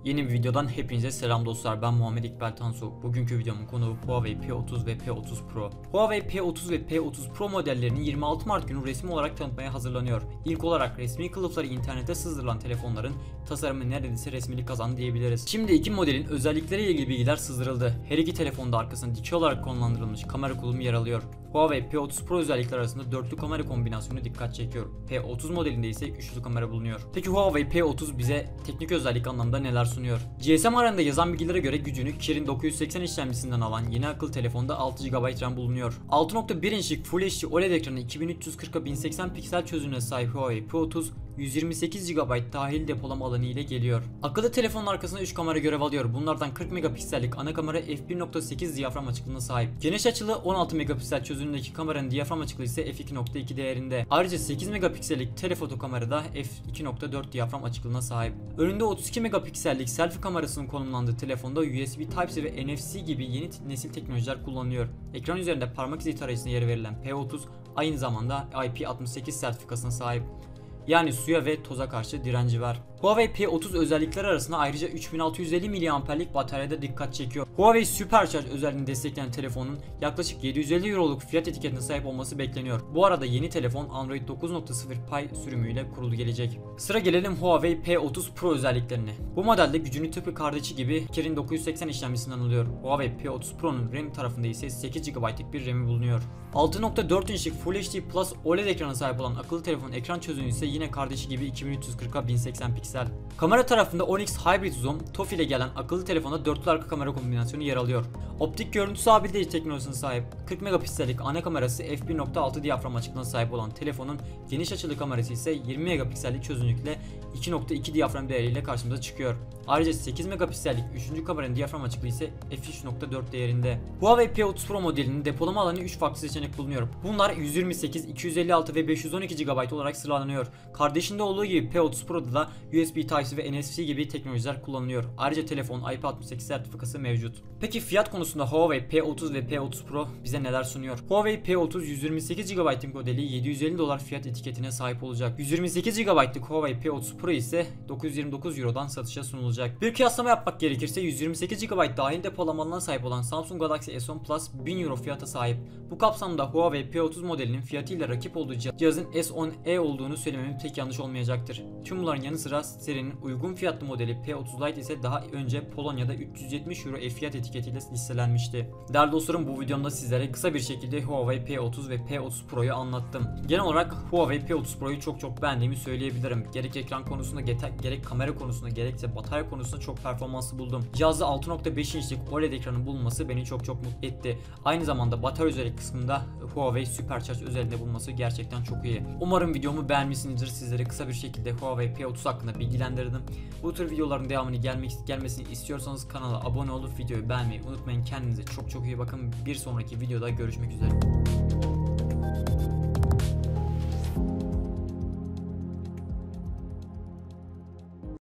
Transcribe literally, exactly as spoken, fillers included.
Yeni bir videodan hepinize selam dostlar. Ben Muhammed İkbal Tansu. Bugünkü videomun konuğu Huawei P otuz ve P otuz Pro. Huawei P otuz ve P otuz Pro modellerini yirmi altı Mart günü resmi olarak tanıtmaya hazırlanıyor. İlk olarak resmi kılıfları internete sızdırılan telefonların tasarımı neredeyse resmilik kazandı diyebiliriz. Şimdi iki modelin özellikleriyle ilgili bilgiler sızdırıldı. Her iki telefonda arkasında dikey olarak konumlandırılmış kamera kurulumu yer alıyor. Huawei P otuz Pro özellikleri arasında dörtlü kamera kombinasyonu dikkat çekiyor. P otuz modelinde ise üçlü kamera bulunuyor. Peki Huawei P otuz bize teknik özellik anlamında neler sunuyor? G S M arasında yazan bilgilere göre gücünü Kirin dokuz yüz seksen işlemcisinden alan yeni akıllı telefonda altı gigabayt RAM bulunuyor. altı nokta bir inçlik Full H D O L E D ekranı iki bin üç yüz kırk'a bin seksen piksel çözünürlüğüne sahip Huawei P otuz yüz yirmi sekiz gigabayt dahil depolama alanı ile geliyor. Akıllı telefonun arkasında üç kamera görev alıyor. Bunlardan kırk megapiksellik ana kamera f bir nokta sekiz diyafram açıklığına sahip. Geniş açılı on altı megapiksel çözünürlüğündeki kameranın diyafram açıklığı ise f iki nokta iki değerinde. Ayrıca sekiz megapiksellik telefoto kamerada f iki nokta dört diyafram açıklığına sahip. Önünde otuz iki megapiksellik selfie kamerasının konumlandığı telefonda U S B Type-C ve N F C gibi yeni nesil teknolojiler kullanılıyor. Ekran üzerinde parmak izi tarayıcısına yer verilen P otuz aynı zamanda I P altmış sekiz sertifikasına sahip. Yani suya ve toza karşı direnci var. Huawei P otuz özellikleri arasında ayrıca üç bin altı yüz elli miliamperlik bataryada dikkat çekiyor. Huawei Supercharge özelliğini destekleyen telefonun yaklaşık yedi yüz elli euroluk fiyat etiketine sahip olması bekleniyor. Bu arada yeni telefon Android dokuz nokta sıfır Pie sürümüyle kurulu gelecek. Sıra gelelim Huawei P otuz Pro özelliklerine. Bu modelde gücünü tıpkı kardeşi gibi Kirin dokuz yüz seksen işlemcisinden alıyor. Huawei P otuz Pro'nun RAM tarafında ise sekiz gigabaytlık bir RAM'i bulunuyor. altı nokta dört inçlik Full H D Plus O L E D ekrana sahip olan akıllı telefonun ekran çözünürlüğü ise yine kardeşi gibi iki bin üç yüz kırk'a bin seksen piksel. Kamera tarafında Onyx Hybrid Zoom T O F ile gelen akıllı telefonda dörtlü arka kamera kombinasyonu yer alıyor. Optik görüntü sabitleyici teknolojisine sahip kırk megapiksellik ana kamerası f bir nokta altı diyafram açıklığına sahip olan telefonun geniş açılı kamerası ise yirmi megapiksellik çözünürlükle iki nokta iki diyafram değeriyle karşımıza çıkıyor. Ayrıca sekiz megapiksellik üçüncü kameranın diyafram açıklığı ise f üç nokta dört değerinde. Huawei P otuz Pro modelinin depolama alanı üç farklı seçenek bulunuyor. Bunlar yüz yirmi sekiz, iki yüz elli altı ve beş yüz on iki gigabayt olarak sıralanıyor. Kardeşinde olduğu gibi P otuz Pro'da da U S B Type-C ve N F C gibi teknolojiler kullanılıyor. Ayrıca telefon I P altmış sekiz sertifikası mevcut. Peki fiyat konusunda Huawei P otuz ve P otuz Pro bize neler sunuyor? Huawei P otuz yüz yirmi sekiz gigabaytlık modeli yedi yüz elli dolar fiyat etiketine sahip olacak. yüz yirmi sekiz gigabaytlık Huawei P otuz Pro ise dokuz yüz yirmi dokuz eurodan satışa sunulacak. Bir kıyaslama yapmak gerekirse yüz yirmi sekiz gigabayt dahil depolama alanına sahip olan Samsung Galaxy S on Plus bin euro fiyata sahip. Bu kapsamda Huawei P otuz modelinin fiyatıyla rakip olduğu cihazın S on E olduğunu söylememin pek yanlış olmayacaktır. Tüm bunların yanı sıra serinin uygun fiyatlı modeli P otuz Lite ise daha önce Polonya'da üç yüz yetmiş euro e-fiyat etiketiyle listelenmişti. Değerli dostlarım, bu videomda sizlere kısa bir şekilde Huawei P otuz ve P otuz Pro'yu anlattım. Genel olarak Huawei P otuz Pro'yu çok çok beğendiğimi söyleyebilirim. Gerek ekran konusunda gerek kamera konusunda gerekse batarya konusunda çok performanslı buldum. Cihazda altı nokta beş inçlik O L E D ekranı bulunması beni çok çok mutlu etti. Aynı zamanda batarya özellik kısmında Huawei Supercharge özelliğinde bulunması gerçekten çok iyi. Umarım videomu beğenmişsinizdir. Sizlere kısa bir şekilde Huawei P otuz hakkında bilgilendirdim. Bu tür videoların devamını gelmek, gelmesini istiyorsanız kanala abone olup videoyu beğenmeyi unutmayın. Kendinize çok çok iyi bakın. Bir sonraki videoda görüşmek üzere.